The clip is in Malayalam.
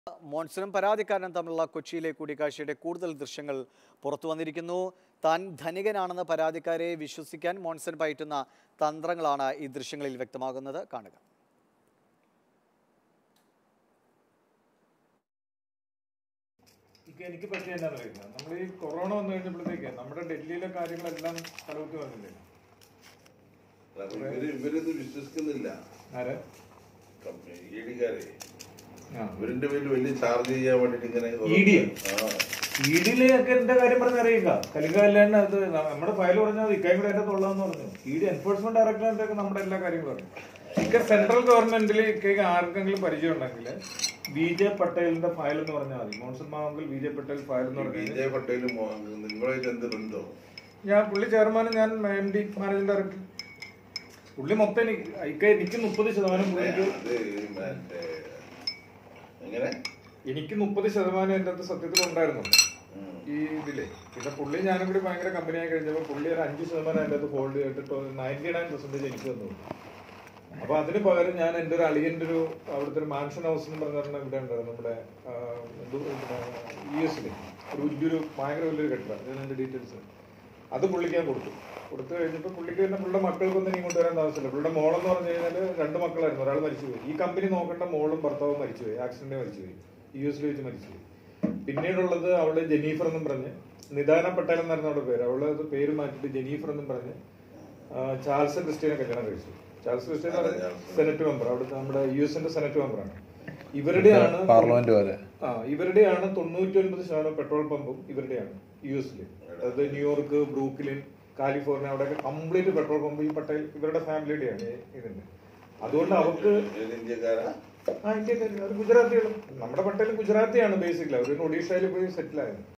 മോൺസണും പരാതിക്കാരനും തമ്മിലുള്ള കൊച്ചിയിലെ കൂടിക്കാഴ്ചയുടെ കൂടുതൽ ദൃശ്യങ്ങൾ പുറത്തു വന്നിരിക്കുന്നു. താൻ ധനികനാണെന്ന് പരാതിക്കാരെ വിശ്വസിക്കാൻ മോൺസൺ പയറ്റുന്ന തന്ത്രങ്ങളാണ് ഈ ദൃശ്യങ്ങളിൽ വ്യക്തമാകുന്നത്. കാണുക. എനിക്ക് പറ്റിയ എന്താ പറയുന്നത്, നമ്മൾ ഈ കൊറോണ വന്നു കഴിഞ്ഞപ്പോഴത്തേക്ക് നമ്മുടെ ഡൽഹിയിലെ കാര്യങ്ങളെല്ലാം തലകുത്തി വന്നില്ലേ. ഇവരൊന്നും വിശ്വസിക്കുന്നില്ല. ആരെ ഇവരിന്റെ പേരിൽ വലിയ ചാർജ് ചെയ്യാൻ വേണ്ടിട്ട് ഇങ്ങനെ ഇഡിയിലൊക്കെ എന്റെ കാര്യം പറഞ്ഞറിയുക. കലിംഗല്ലാണ്ട് അത് നമ്മുടെ ഫയൽ പറഞ്ഞാൽ ഇക്കായും കൂടെ എന്റെ തൊള്ളാന്ന് പറഞ്ഞു. ഇഡി എൻഫോഴ്സ്മെന്റ് ഡയറക്ടറേറ്റ് നമ്മുടെ എല്ലാ കാര്യങ്ങളും പറഞ്ഞു. ഇക്ക സെൻട്രൽ ഗവൺമെന്റിൽ ഇക്കയ്ക്ക് ആർക്കെങ്കിലും പരിചയം ഉണ്ടെങ്കിൽ വിജയ് പട്ടേലിന്റെ ഫയൽ എന്ന് പറഞ്ഞാൽ മതി. മോൺസൺ മാവെങ്കിൽ വിജയ് പട്ടേൽ ഫയൽ എന്ന് പറഞ്ഞാൽ വിജയ് പട്ടേലും നിങ്ങളായിട്ട് എന്ത് ബന്ധോ? ഞാൻ പുള്ളി ചെയർമാനും ഞാൻ MD മാനേജിംഗ് ഡയറക്ടർ. പുള്ളി മൊത്തം എനിക്ക് 30% എനിക്ക് 30% എന്റെ അടുത്ത് സത്യത്തിൽ ഉണ്ടായിരുന്നു ഈ ഇതില്. പിന്നെ പുള്ളി ഞാനും കൂടി ഭയങ്കര കമ്പനിയായി കഴിഞ്ഞപ്പോൾ പുള്ളി ഒരു 5% എന്റെ അടുത്ത് ഹോൾഡ് ചെയ്തിട്ട് 99% എനിക്ക് തന്നു. അപ്പൊ അതിന് പകരം ഞാൻ എന്റെ ഒരു അളിയന്റെ ഒരു അവിടുത്തെ ഒരു മാൻഷൻ ഹൗസ് എന്ന് പറഞ്ഞ ഇവിടെ ഉണ്ടായിരുന്നു നമ്മുടെ US ഒരു വലിയൊരു ഭയങ്കര വലിയൊരു കെട്ടിടം. ഞാൻ അതിന്റെ ഡീറ്റെയിൽസ് അത് പുള്ളിക്ക് ഞാൻ കൊടുത്തു കഴിഞ്ഞപ്പോൾ പുള്ളിക്ക് തന്നെ പുള്ളിയുടെ മക്കൾക്കൊന്നും ഇങ്ങോട്ട് വരാൻ ആവശ്യമില്ല. പുള്ളിയുടെ മോളെന്ന് പറഞ്ഞു കഴിഞ്ഞാൽ 2 മക്കളായിരുന്നു. ഒരാൾ മരിച്ചുപോയി. ഈ കമ്പനി നോക്കേണ്ട മോളും ഭർത്താവും മരിച്ചുപോയി. ആക്സിഡന്റ് മരിച്ചുപോയി. US വെച്ച് മരിച്ചുപോയി. പിന്നീടുള്ളത് അവള് ജെനീഫർ എന്നും പറഞ്ഞ്, നിദാന പട്ടേൽ എന്നായിരുന്നു അവളുടെ പേര്. അവള് അത് പേര് മാറ്റിട്ട് ജെനീഫർ എന്നും പറഞ്ഞ് ചാൾസ് ക്രിസ്റ്റ്യനെ കല്യാണം കഴിച്ചു. ചാൾസ് ക്രിസ്റ്റ്യൻ സെനറ്റ് മെമ്പർ, അവിടുത്തെ നമ്മുടെ US സെനറ്റ് മെമ്പറാണ്. ഇവരുടെയാണ് 99% പെട്രോൾ പമ്പും ഇവരുടെയാണ് US. അതായത് ന്യൂയോർക്ക്, ബ്രൂക്ലിൻ, കാലിഫോർണിയ, അവിടെയൊക്കെ കംപ്ലീറ്റ് പെട്രോൾ പമ്പ് ഈ പട്ടേൽ ഇവരുടെ ഫാമിലിയുടെയാണ് ഇതിന്റെ. അതുകൊണ്ട് അവർക്ക് ഇന്ത്യക്കാർ ഗുജറാത്തികളും, നമ്മുടെ പട്ടേലും ഗുജറാത്തിയാണ് ബേസിക്കലി. അവർ ഒഡീഷയിൽ പോയി സെറ്റിൽ ആയത്.